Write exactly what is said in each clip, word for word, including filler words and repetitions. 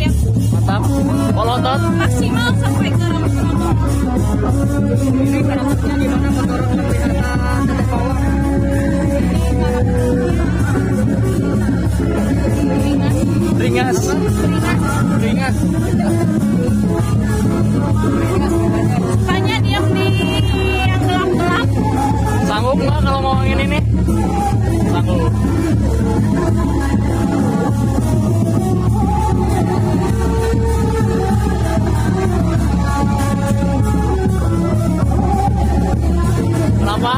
Mantap. Polotot maksimal sampai ke Ini karakternya di mana motor kelihatan tetap power. ringas. Ringas. Sukanya diam di yang gelap-gelap. Sanggup nggak kalau mau yang ini nih? Sanggup. Kenapa?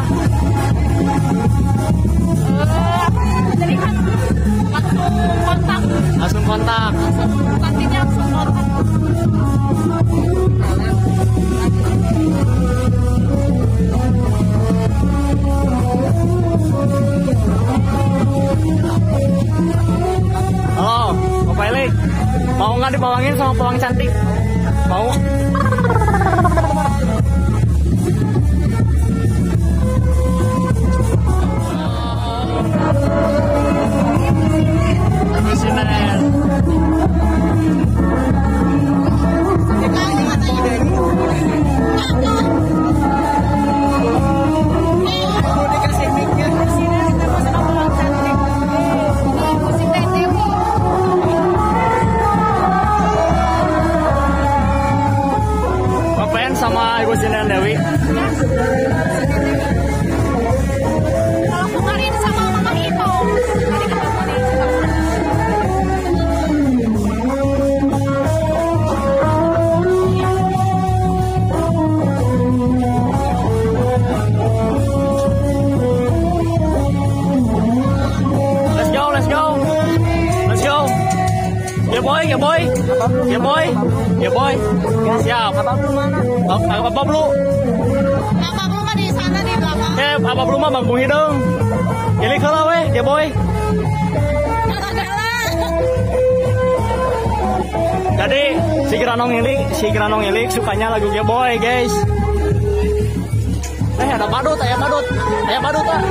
Eh, apa ya? Jadi kan langsung kontak, Langsung kontak. langsung kantinnya langsung kontak. Halo, Pak Pilot. Mau nggak dipawangin sama pawang cantik? Mau? Sama Ibu Sina Dewi. Kalau kemarin sama Mama Ito, tadi ketemu di Let's go, let's go, let's go. Ya boy, ya boy, ya boy, ya boy. Siap. Apa belum mana? Apa apa belum? Apa belum di sana di belakang? Eh, apa belum mah Bang Hidung. Jadi kalau weh, ya boy. Jadi si Granong ini, si Granong ini sukanya lagu ya boy, guys. Eh, ada badut, ayam badut, ayam badut ah.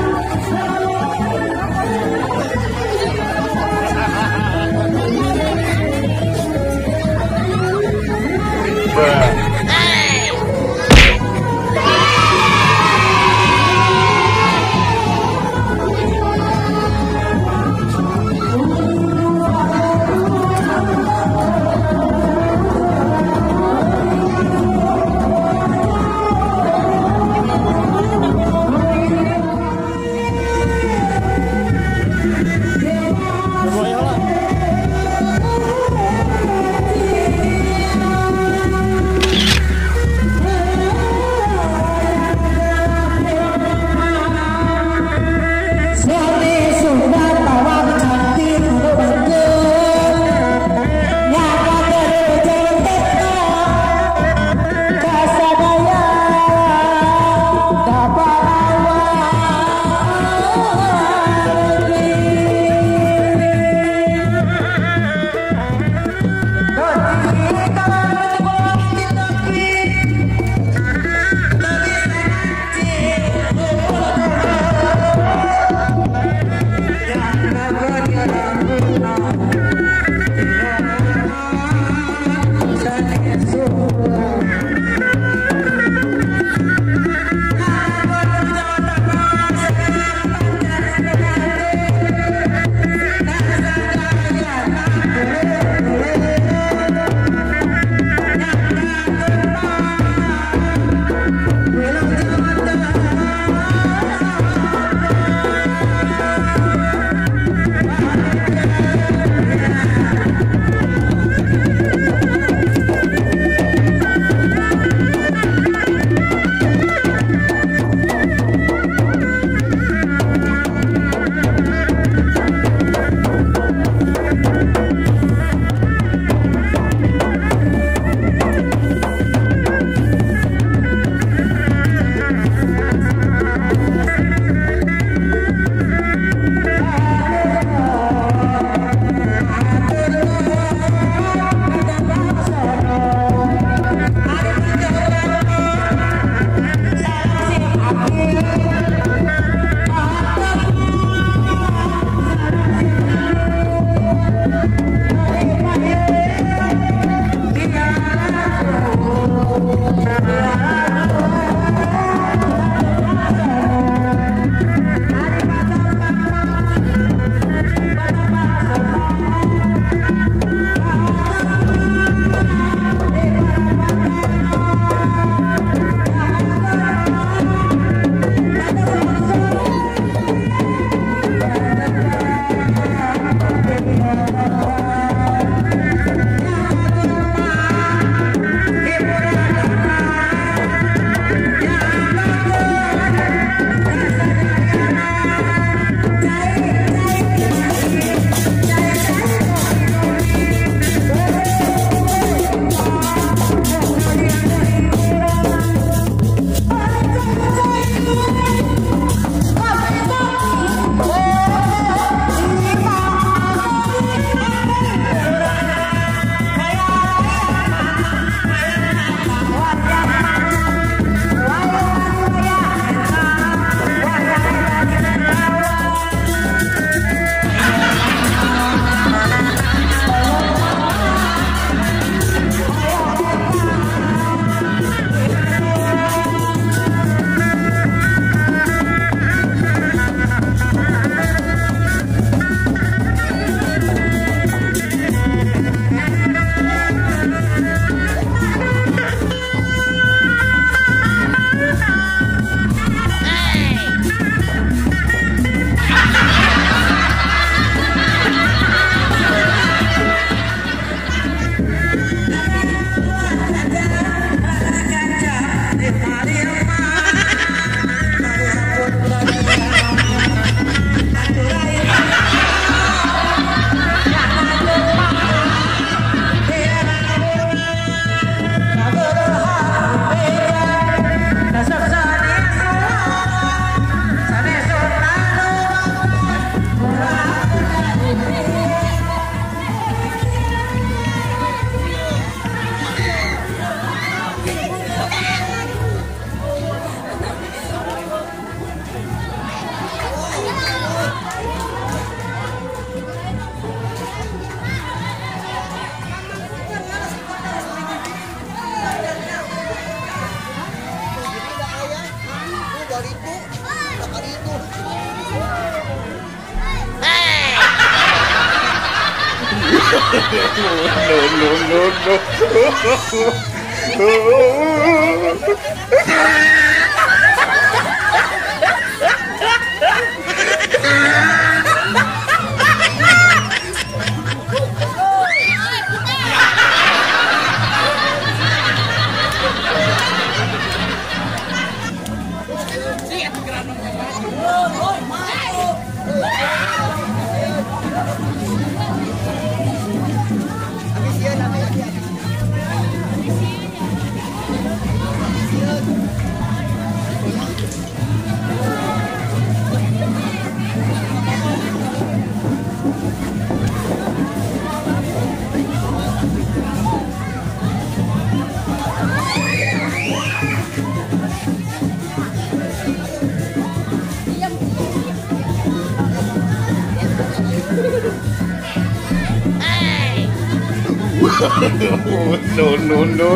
No, no, no,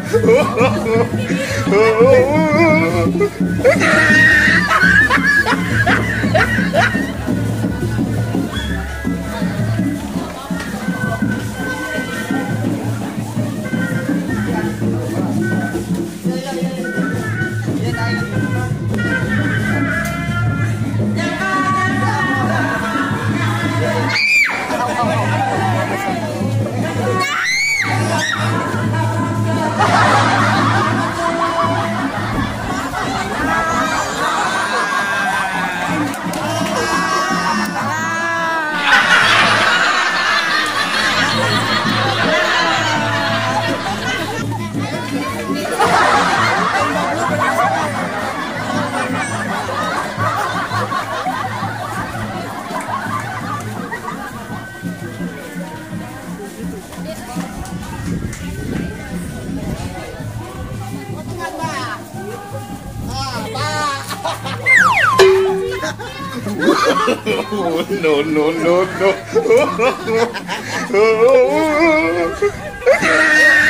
no, no, no, no.